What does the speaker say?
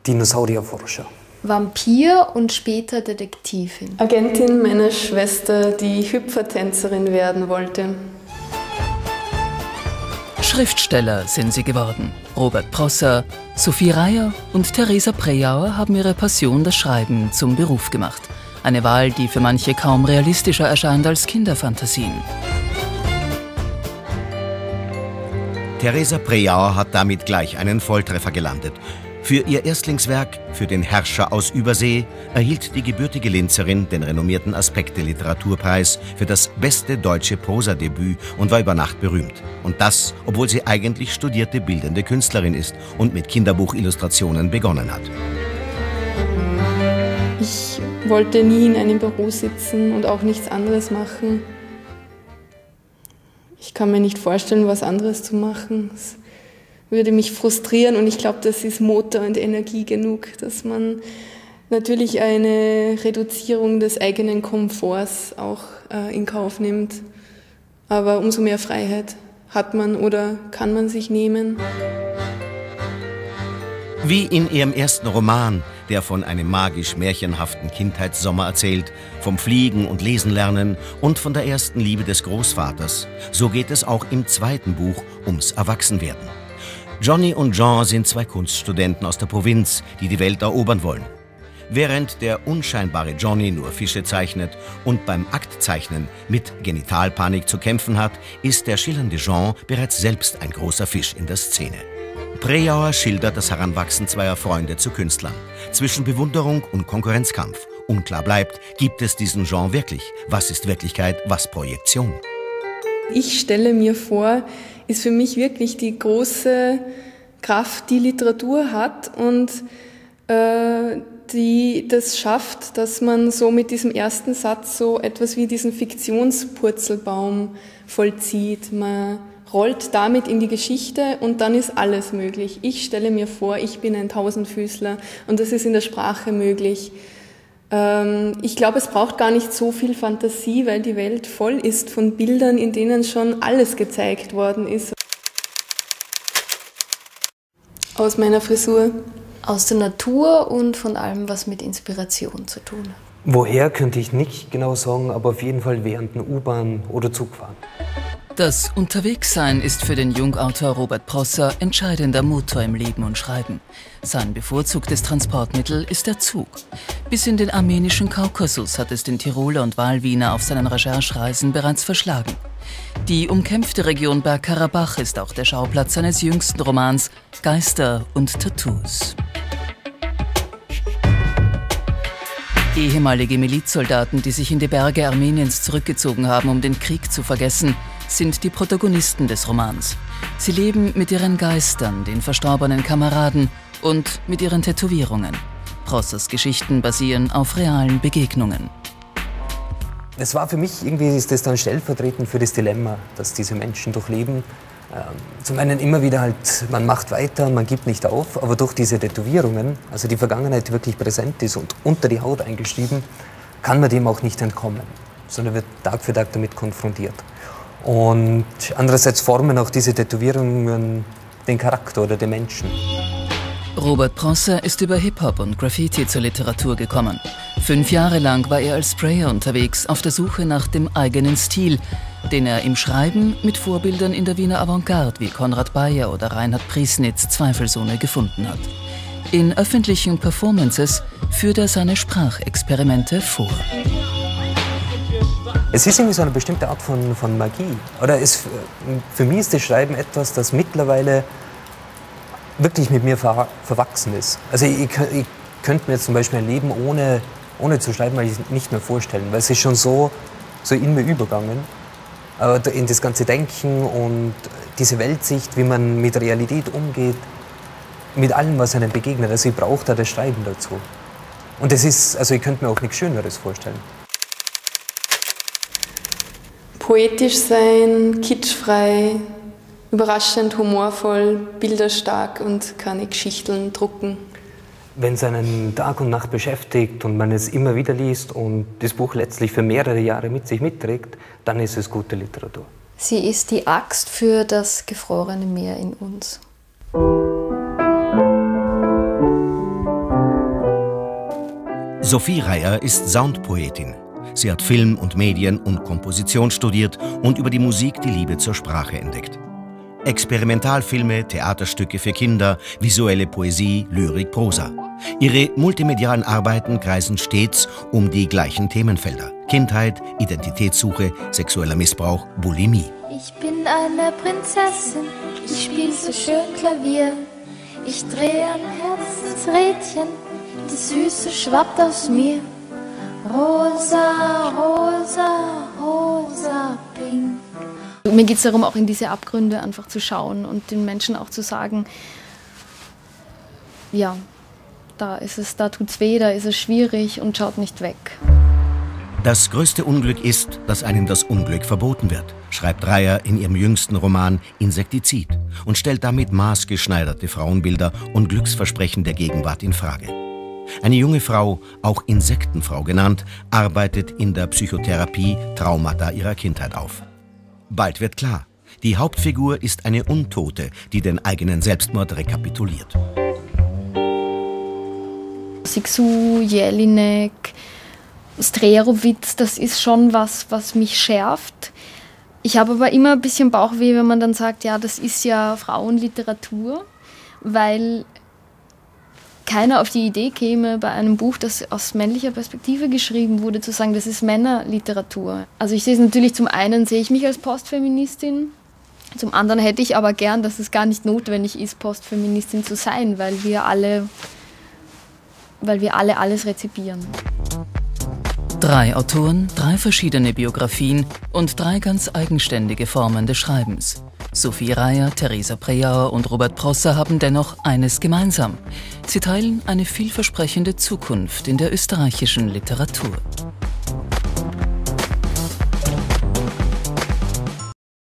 Dinosaurierforscher. Vampir und später Detektivin. Agentin meiner Schwester, die Hüpfertänzerin werden wollte. Schriftsteller sind sie geworden. Robert Prosser, Sophie Reyer und Theresa Prejauer haben ihre Passion, das Schreiben, zum Beruf gemacht. Eine Wahl, die für manche kaum realistischer erscheint als Kinderfantasien. Theresa Prejauer hat damit gleich einen Volltreffer gelandet. Für ihr Erstlingswerk, für den Herrscher aus Übersee, erhielt die gebürtige Linzerin den renommierten Aspekte-Literaturpreis für das beste deutsche Prosadebüt und war über Nacht berühmt. Und das, obwohl sie eigentlich studierte bildende Künstlerin ist und mit Kinderbuchillustrationen begonnen hat. Ich wollte nie in einem Büro sitzen und auch nichts anderes machen. Ich kann mir nicht vorstellen, was anderes zu machen. Es würde mich frustrieren und ich glaube, das ist Motor und Energie genug, dass man natürlich eine Reduzierung des eigenen Komforts auch in Kauf nimmt. Aber umso mehr Freiheit hat man oder kann man sich nehmen. Wie in ihrem ersten Roman, der von einem magisch-märchenhaften Kindheitssommer erzählt, vom Fliegen und Lesen lernen und von der ersten Liebe des Großvaters, so geht es auch im zweiten Buch ums Erwachsenwerden. Johnny und Jean sind zwei Kunststudenten aus der Provinz, die die Welt erobern wollen. Während der unscheinbare Johnny nur Fische zeichnet und beim Aktzeichnen mit Genitalpanik zu kämpfen hat, ist der schillernde Jean bereits selbst ein großer Fisch in der Szene. Prejauer schildert das Heranwachsen zweier Freunde zu Künstlern. Zwischen Bewunderung und Konkurrenzkampf. Unklar bleibt, gibt es diesen Jean wirklich? Was ist Wirklichkeit, was Projektion? Ich stelle mir vor, ist für mich wirklich die große Kraft, die Literatur hat und die das schafft, dass man so mit diesem ersten Satz so etwas wie diesen Fiktionspurzelbaum vollzieht. Man rollt damit in die Geschichte und dann ist alles möglich. Ich stelle mir vor, ich bin ein Tausendfüßler und das ist in der Sprache möglich. Ich glaube, es braucht gar nicht so viel Fantasie, weil die Welt voll ist von Bildern, in denen schon alles gezeigt worden ist. Aus meiner Frisur. Aus der Natur und von allem, was mit Inspiration zu tun hat. Woher könnte ich nicht genau sagen, aber auf jeden Fall während einer U-Bahn oder Zugfahren. Das Unterwegssein ist für den Jungautor Robert Prosser entscheidender Motor im Leben und Schreiben. Sein bevorzugtes Transportmittel ist der Zug. Bis in den armenischen Kaukasus hat es den Tiroler und Wahlwiener auf seinen Recherchereisen bereits verschlagen. Die umkämpfte Region Bergkarabach ist auch der Schauplatz seines jüngsten Romans Geister und Tattoos. Ehemalige Milizsoldaten, die sich in die Berge Armeniens zurückgezogen haben, um den Krieg zu vergessen, sind die Protagonisten des Romans. Sie leben mit ihren Geistern, den verstorbenen Kameraden und mit ihren Tätowierungen. Prossers Geschichten basieren auf realen Begegnungen. Es war für mich, irgendwie ist das dann stellvertretend für das Dilemma, das diese Menschen durchleben. Zum einen immer wieder halt, man macht weiter, man gibt nicht auf, aber durch diese Tätowierungen, also die Vergangenheit, die wirklich präsent ist und unter die Haut eingeschrieben, kann man dem auch nicht entkommen, sondern wird Tag für Tag damit konfrontiert. Und andererseits formen auch diese Tätowierungen den Charakter oder den Menschen. Robert Prosser ist über Hip-Hop und Graffiti zur Literatur gekommen. 5 Jahre lang war er als Sprayer unterwegs, auf der Suche nach dem eigenen Stil, den er im Schreiben mit Vorbildern in der Wiener Avantgarde wie Konrad Bayer oder Reinhard Priesnitz zweifelsohne gefunden hat. In öffentlichen Performances führt er seine Sprachexperimente vor. Es ist irgendwie so eine bestimmte Art von Magie. Oder für mich ist das Schreiben etwas, das mittlerweile wirklich mit mir verwachsen ist. Also ich könnte mir jetzt zum Beispiel ein Leben ohne zu schreiben, weil ich es nicht mehr vorstellen, weil es ist schon so in mir übergegangen. Aber in das ganze Denken und diese Weltsicht, wie man mit Realität umgeht, mit allem, was einem begegnet. Also ich brauche da das Schreiben dazu. Und das ist, also ich könnte mir auch nichts Schöneres vorstellen. Poetisch sein, kitschfrei, überraschend humorvoll, bilderstark und keine Geschichten drucken. Wenn es einen Tag und Nacht beschäftigt und man es immer wieder liest und das Buch letztlich für mehrere Jahre mit sich mitträgt, dann ist es gute Literatur. Sie ist die Axt für das gefrorene Meer in uns. Sophie Reyer ist Soundpoetin. Sie hat Film und Medien und Komposition studiert und über die Musik die Liebe zur Sprache entdeckt. Experimentalfilme, Theaterstücke für Kinder, visuelle Poesie, Lyrik, Prosa. Ihre multimedialen Arbeiten kreisen stets um die gleichen Themenfelder: Kindheit, Identitätssuche, sexueller Missbrauch, Bulimie. Ich bin eine Prinzessin, ich spiel so schön Klavier. Ich drehe ein Herzensrädchen, die Süße schwappt aus mir. Rosa, rosa, rosa, pink. Mir geht es darum, auch in diese Abgründe einfach zu schauen und den Menschen auch zu sagen, ja, da tut's weh, da ist es schwierig und schaut nicht weg. Das größte Unglück ist, dass einem das Unglück verboten wird, schreibt Reyer in ihrem jüngsten Roman Insektizid und stellt damit maßgeschneiderte Frauenbilder und Glücksversprechen der Gegenwart in Frage. Eine junge Frau, auch Insektenfrau genannt, arbeitet in der Psychotherapie Traumata ihrer Kindheit auf. Bald wird klar, die Hauptfigur ist eine Untote, die den eigenen Selbstmord rekapituliert. Sixou, Jelinek, Strerowitz, das ist schon was mich schärft. Ich habe aber immer ein bisschen Bauchweh, wenn man dann sagt, ja, das ist ja Frauenliteratur, weil keiner auf die Idee käme, bei einem Buch, das aus männlicher Perspektive geschrieben wurde, zu sagen, das ist Männerliteratur. Also ich sehe es natürlich, zum einen sehe ich mich als Postfeministin, zum anderen hätte ich aber gern, dass es gar nicht notwendig ist, Postfeministin zu sein, weil wir alle alles rezipieren. 3 Autoren, 3 verschiedene Biografien und 3 ganz eigenständige Formen des Schreibens. Sophie Reyer, Theresa Preauer und Robert Prosser haben dennoch eines gemeinsam. Sie teilen eine vielversprechende Zukunft in der österreichischen Literatur.